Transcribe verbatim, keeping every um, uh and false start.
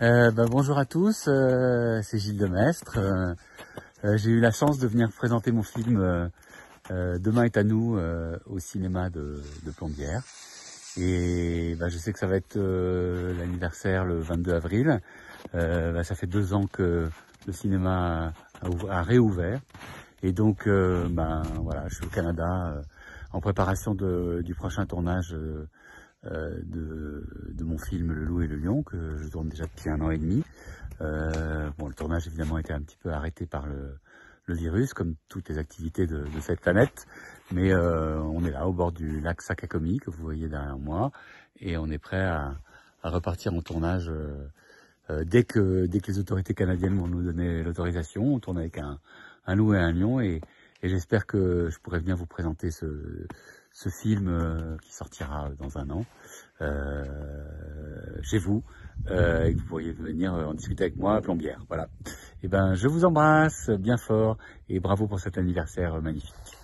Euh, bah, bonjour à tous, euh, c'est Gilles Demestre. Euh, euh, j'ai eu la chance de venir présenter mon film euh, euh, Demain est à nous euh, au cinéma de, de Plombières. Et bah, je sais que ça va être euh, l'anniversaire le vingt-deux avril. Euh, bah, ça fait deux ans que le cinéma a, a, a réouvert. Et donc, euh, bah, voilà, je suis au Canada euh, en préparation de, du prochain tournage euh, euh, de, de mon film Le Loup et le Lion, que je tourne déjà depuis un an et demi. Euh, bon, le tournage évidemment a été un petit peu arrêté par le, le virus, comme toutes les activités de, de cette planète. Mais euh, on est là, au bord du lac Sakakomi, que vous voyez derrière moi, et on est prêt à, à repartir en tournage euh, euh, dès que dès que les autorités canadiennes vont nous donner l'autorisation. On tourne avec un, un loup et un lion, et, et j'espère que je pourrai bien vous présenter ce, ce film euh, qui sortira dans un an euh, chez vous, euh, et que vous pourriez venir en discuter avec moi à Plombières. Voilà. Et ben, je vous embrasse bien fort et bravo pour cet anniversaire magnifique.